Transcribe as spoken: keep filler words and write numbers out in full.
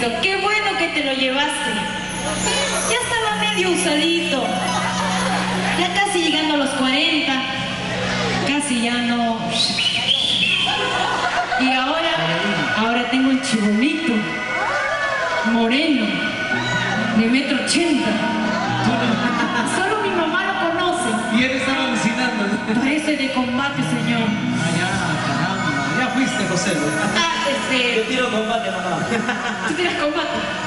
qué bueno que te lo llevaste. Ya estaba medio usadito. Ya casi llegando a los cuarenta. Casi ya no. Y ahora, ahora tengo un chibolito. Moreno. De metro ochenta. Solo mi mamá lo conoce. Y él estaba alucinando. Parece de combate, señor. Ah, ya, caramba. Ya fuiste, José. Ah, este... Yo tiro combate, mamá. ¿Tú tiras combate?